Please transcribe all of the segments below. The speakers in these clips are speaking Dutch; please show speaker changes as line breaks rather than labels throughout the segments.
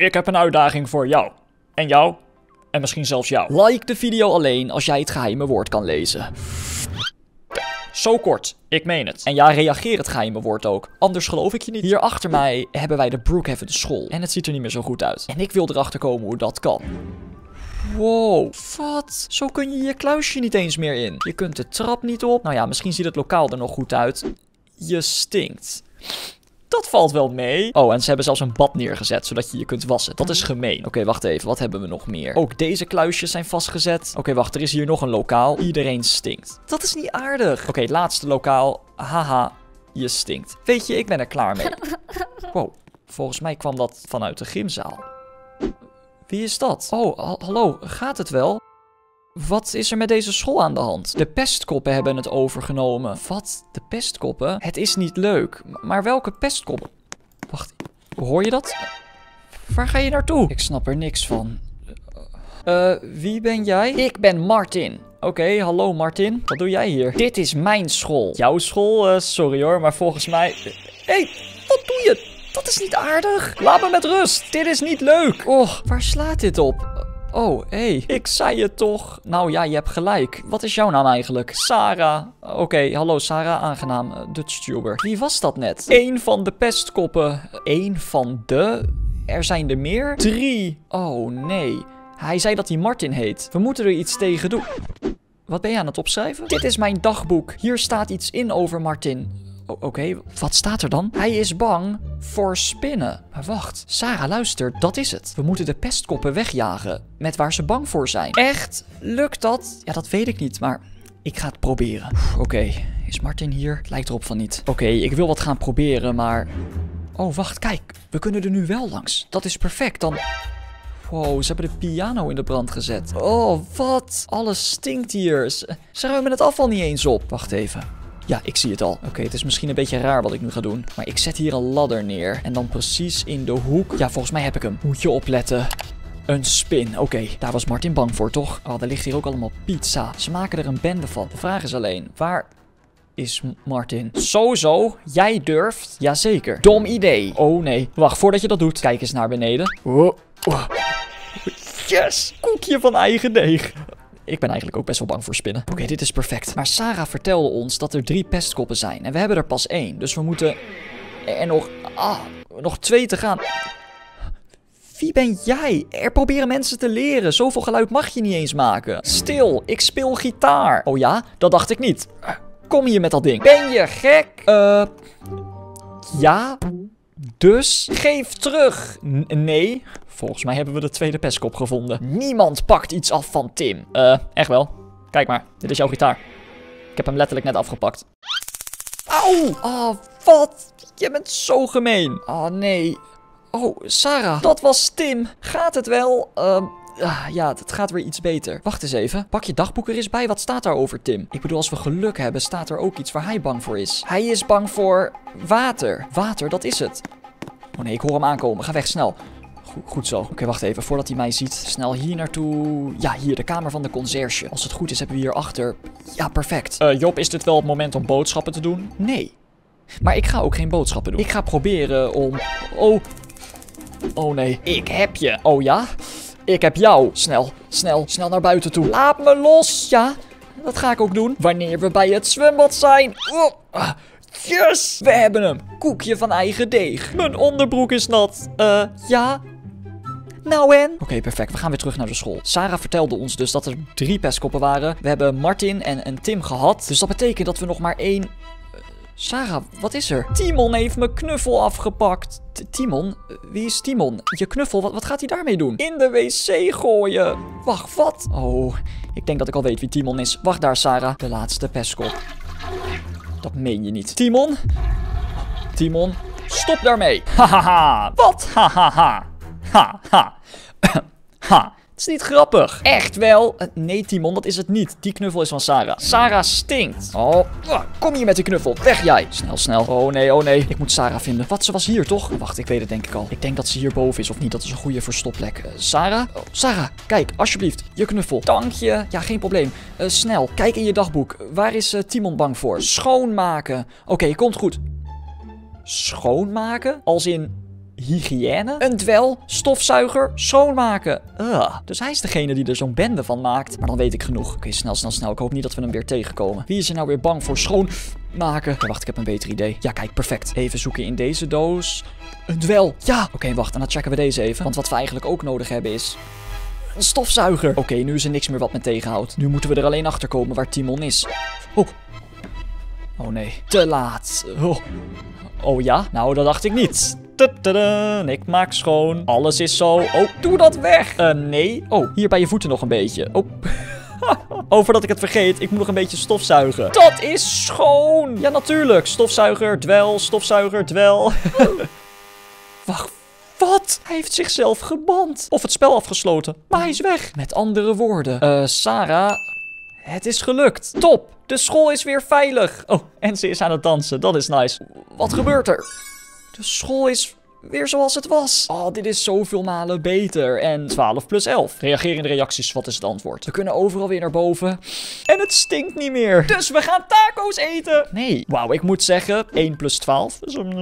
Ik heb een uitdaging voor jou. En jou. En misschien zelfs jou. Like de video alleen als jij het geheime woord kan lezen. Zo kort, ik meen het. En ja, reageer het geheime woord ook. Anders geloof ik je niet. Hier achter mij hebben wij de Brookhaven school. En het ziet er niet meer zo goed uit. En ik wil erachter komen hoe dat kan. Wow, wat? Zo kun je je kluisje niet eens meer in. Je kunt de trap niet op. Nou ja, misschien ziet het lokaal er nog goed uit. Je stinkt. Dat valt wel mee. Oh, en ze hebben zelfs een bad neergezet, zodat je je kunt wassen. Dat is gemeen. Oké, wacht even. Wat hebben we nog meer? Ook deze kluisjes zijn vastgezet. Oké, wacht. Er is hier nog een lokaal. Iedereen stinkt. Dat is niet aardig. Oké, het laatste lokaal. Haha, je stinkt. Weet je, ik ben er klaar mee. Wow, volgens mij kwam dat vanuit de gymzaal. Wie is dat? Oh, hallo. Gaat het wel? Wat is er met deze school aan de hand? De pestkoppen hebben het overgenomen. Wat? De pestkoppen? Het is niet leuk. Maar welke pestkoppen? Wacht, hoor je dat? Waar ga je naartoe? Ik snap er niks van. Wie ben jij? Ik ben Martin. Oké, hallo Martin. Wat doe jij hier? Dit is mijn school. Jouw school? Sorry hoor, maar volgens mij... Hey, wat doe je? Dat is niet aardig. Laat me met rust. Dit is niet leuk. Oh, waar slaat dit op? Oh, hé. Ik zei het toch. Nou ja, je hebt gelijk. Wat is jouw naam eigenlijk? Sarah. Oké, hallo Sarah. Aangenaam. Dutchtuber. Wie was dat net? Eén van de pestkoppen. Eén van de... Er zijn er meer? 3. Oh, nee. Hij zei dat hij Martin heet. We moeten er iets tegen doen. Wat ben je aan het opschrijven? Dit is mijn dagboek. Hier staat iets in over Martin. Oké, wat staat er dan? Hij is bang voor spinnen. Maar wacht, Sarah, luister, dat is het. We moeten de pestkoppen wegjagen met waar ze bang voor zijn. Echt? Lukt dat? Ja, dat weet ik niet, maar ik ga het proberen. Oké, is Martin hier? Het lijkt erop van niet. Oké, ik wil wat gaan proberen, maar... Oh, wacht, kijk. We kunnen er nu wel langs. Dat is perfect, dan... Wow, ze hebben de piano in de brand gezet. Oh, wat? Alles stinkt hier. Ze ruimen het afval niet eens op. Wacht even. Ja, ik zie het al. Oké, het is misschien een beetje raar wat ik nu ga doen. Maar ik zet hier een ladder neer. En dan precies in de hoek. Ja, volgens mij heb ik hem. Moet je opletten. Een spin. Oké, daar was Martin bang voor, toch? Oh, er ligt hier ook allemaal pizza. Ze maken er een bende van. De vraag is alleen, waar is Martin? Zo, jij durft? Jazeker. Dom idee. Oh nee. Wacht, voordat je dat doet. Kijk eens naar beneden. Oh. Yes! Koekje van eigen deeg. Ik ben eigenlijk ook best wel bang voor spinnen. Oké, dit is perfect. Maar Sarah vertelde ons dat er 3 pestkoppen zijn. En we hebben er pas 1. Dus we moeten er nog 2 te gaan. Wie ben jij? Er proberen mensen te leren. Zoveel geluid mag je niet eens maken. Stil, ik speel gitaar. Oh ja? Dat dacht ik niet. Kom hier met dat ding. Ben je gek? Ja? Dus? Geef terug. Nee. Volgens mij hebben we de tweede pestkop gevonden. Niemand pakt iets af van Tim. Echt wel. Kijk maar, dit is jouw gitaar. Ik heb hem letterlijk net afgepakt. Auw! Oh, wat? Je bent zo gemeen. Oh, nee. Oh, Sarah. Dat was Tim. Gaat het wel? Ja, het gaat weer iets beter. Wacht eens even. Pak je dagboek er eens bij. Wat staat daar over Tim? Ik bedoel, als we geluk hebben, staat er ook iets waar hij bang voor is. Hij is bang voor water. Water, dat is het. Oh nee, ik hoor hem aankomen. Ga weg, snel. Goed zo. Oké, wacht even. Voordat hij mij ziet. Snel hier naartoe. Ja, hier, de kamer van de conciërge. Als het goed is, hebben we hier achter... Ja, perfect. Job, is dit wel het moment om boodschappen te doen? Nee. Maar ik ga ook geen boodschappen doen. Ik ga proberen om... Oh nee. Ik heb je. Oh ja? Ik heb jou. Snel naar buiten toe. Laat me los. Ja, dat ga ik ook doen. Wanneer we bij het zwembad zijn. Yes! We hebben hem. Koekje van eigen deeg. Mijn onderbroek is nat. Ja? Nou en? Oké, perfect. We gaan weer terug naar de school. Sarah vertelde ons dus dat er 3 pestkoppen waren. We hebben Martin en Tim gehad. Dus dat betekent dat we nog maar 1... Sarah, wat is er? Timon heeft mijn knuffel afgepakt. Timon? Wie is Timon? Je knuffel, wat gaat hij daarmee doen? In de wc gooien. Wacht, wat? Oh, ik denk dat ik al weet wie Timon is. Wacht daar, Sarah. De laatste pestkop. Dat meen je niet. Timon? Timon, stop daarmee. Hahaha. Wat? Hahaha. Haha. Ha. Het is niet grappig. Echt wel? Nee, Timon, dat is het niet. Die knuffel is van Sarah. Sarah stinkt. Oh, kom hier met die knuffel. Weg jij. Snel. Oh nee. Ik moet Sarah vinden. Wat, ze was hier, toch? Wacht, ik weet het denk ik al. Ik denk dat ze hierboven is of niet. Dat is een goede verstopplek. Sarah? Oh, Sarah, kijk, alsjeblieft. Je knuffel. Dank je. Ja, geen probleem. Snel, kijk in je dagboek. Waar is Timon bang voor? Schoonmaken. Oké, komt goed. Schoonmaken? Als in... hygiëne, een dwel, stofzuiger, schoonmaken. Dus hij is degene die er zo'n bende van maakt. Maar dan weet ik genoeg. Oké, snel. Ik hoop niet dat we hem weer tegenkomen. Wie is er nou weer bang voor schoonmaken? Oké, wacht, ik heb een beter idee. Ja, kijk, perfect. Even zoeken in deze doos. Een dwel. Ja. Oké, wacht, en dan checken we deze even. Want wat we eigenlijk ook nodig hebben is... een stofzuiger. Oké, nu is er niks meer wat me tegenhoudt. Nu moeten we er alleen achter komen waar Timon is. Oh nee, te laat. Oh ja? Nou, dat dacht ik niet. Ik maak schoon. Alles is zo. Oh, doe dat weg. Nee. Oh, hier bij je voeten nog een beetje. Oh, voordat ik het vergeet. Ik moet nog een beetje stofzuigen. Dat is schoon. Ja, natuurlijk. Stofzuiger, dwel. Wacht. Wat? Hij heeft zichzelf geband. Of het spel afgesloten. Maar hij is weg. Met andere woorden. Sarah... het is gelukt. Top. De school is weer veilig. Oh, en ze is aan het dansen. Dat is nice. Wat gebeurt er? De school is weer zoals het was. Oh, dit is zoveel malen beter. En 12 plus 11. Reageer in de reacties. Wat is het antwoord? We kunnen overal weer naar boven. En het stinkt niet meer. Dus we gaan taco's eten. Nee. Wauw, ik moet zeggen. 1 plus 12.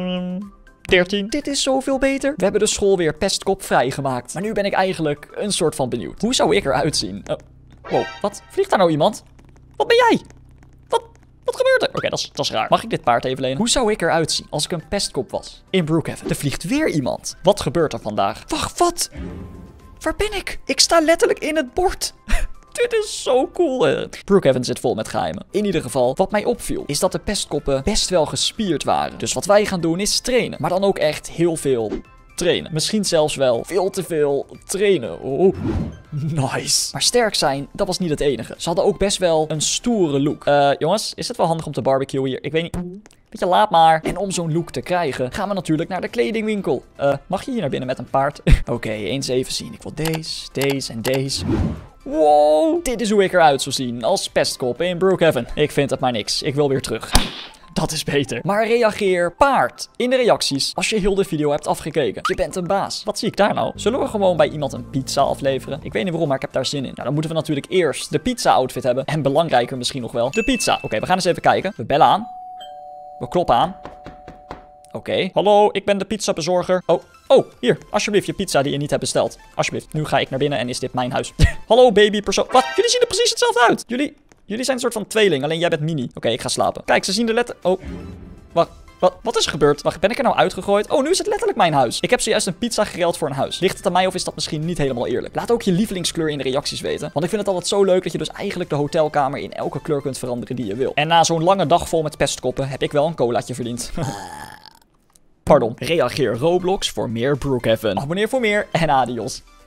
13. Dit is zoveel beter. We hebben de school weer pestkop vrijgemaakt. Maar nu ben ik eigenlijk een soort van benieuwd. Hoe zou ik eruit zien? Wow, wat? Vliegt daar nou iemand? Wat ben jij? Wat gebeurt er? Oké, dat is raar. Mag ik dit paard even lenen? Hoe zou ik eruit zien als ik een pestkop was? In Brookhaven. Er vliegt weer iemand. Wat gebeurt er vandaag? Wacht, wat? Waar ben ik? Ik sta letterlijk in het bord. Dit is zo cool. Brookhaven zit vol met geheimen. In ieder geval, wat mij opviel, is dat de pestkoppen best wel gespierd waren. Dus wat wij gaan doen is trainen. Maar dan ook echt heel veel trainen. Misschien zelfs wel veel te veel trainen. Oh, nice. Maar sterk zijn, dat was niet het enige. Ze hadden ook best wel een stoere look. Jongens, is het wel handig om te barbecuen hier? Ik weet niet. Beetje laat maar. En om zo'n look te krijgen, gaan we natuurlijk naar de kledingwinkel. Mag je hier naar binnen met een paard? Oké, eens even zien. Ik wil deze en deze. Wow, dit is hoe ik eruit zou zien als pestkop in Brookhaven. Ik vind het maar niks. Ik wil weer terug. Dat is beter. Maar reageer paard in de reacties als je heel de video hebt afgekeken. Je bent een baas. Wat zie ik daar nou? Zullen we gewoon bij iemand een pizza afleveren? Ik weet niet waarom, maar ik heb daar zin in. Nou, dan moeten we natuurlijk eerst de pizza outfit hebben. En belangrijker misschien nog wel, de pizza. Oké, we gaan eens even kijken. We bellen aan. We kloppen aan. Oké. Hallo, ik ben de pizzabezorger. Oh, hier. Alsjeblieft, je pizza die je niet hebt besteld. Alsjeblieft. Nu ga ik naar binnen en is dit mijn huis. Hallo, babypersoon. Wat? Jullie zien er precies hetzelfde uit. Jullie zijn een soort van tweeling, alleen jij bent mini. Oké, ik ga slapen. Kijk, ze zien de letter... Oh, wacht. Wat is er gebeurd? Wacht, ben ik er nou uitgegooid? Oh, nu is het letterlijk mijn huis. Ik heb zojuist een pizza geruild voor een huis. Ligt het aan mij of is dat misschien niet helemaal eerlijk? Laat ook je lievelingskleur in de reacties weten. Want ik vind het altijd zo leuk dat je dus eigenlijk de hotelkamer in elke kleur kunt veranderen die je wil. En na zo'n lange dag vol met pestkoppen heb ik wel een colaatje verdiend. Pardon. Reageer Roblox voor meer Brookhaven. Abonneer voor meer en adios.